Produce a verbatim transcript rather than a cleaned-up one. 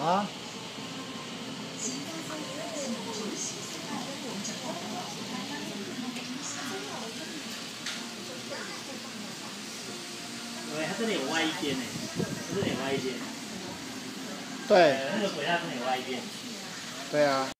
啊。 对，它这里有歪一边呢，它这里有歪一边。 对。 那个轨道这里有歪一边。 对啊。